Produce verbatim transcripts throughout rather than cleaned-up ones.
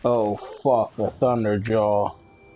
Oh fuck, a Thunderjaw.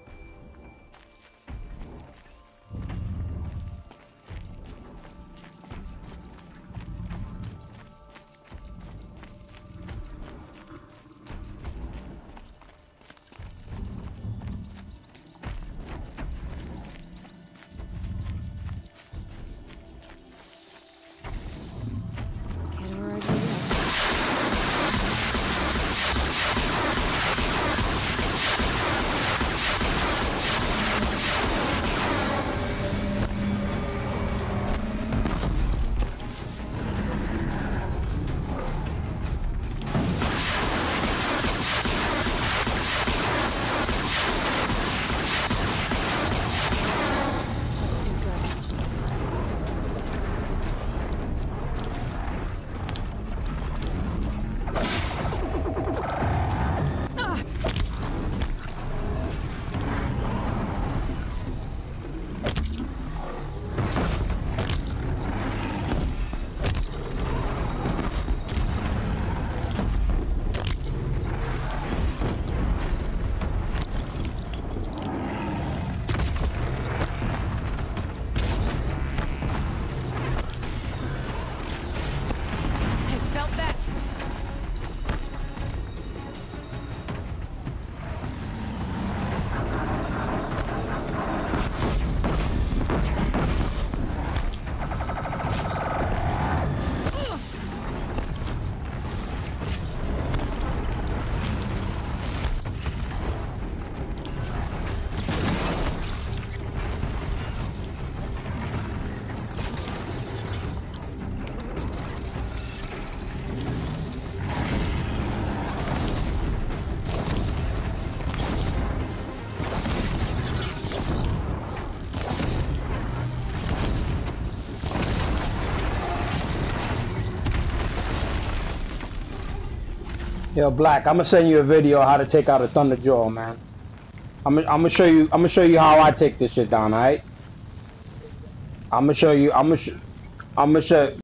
Yo, Black, I'm gonna send you a video of how to take out a Thunderjaw, man. I'm gonna, I'm gonna show you, I'm gonna show you how I take this shit down, alright? I'm gonna show you, I'm gonna, sh I'm gonna show.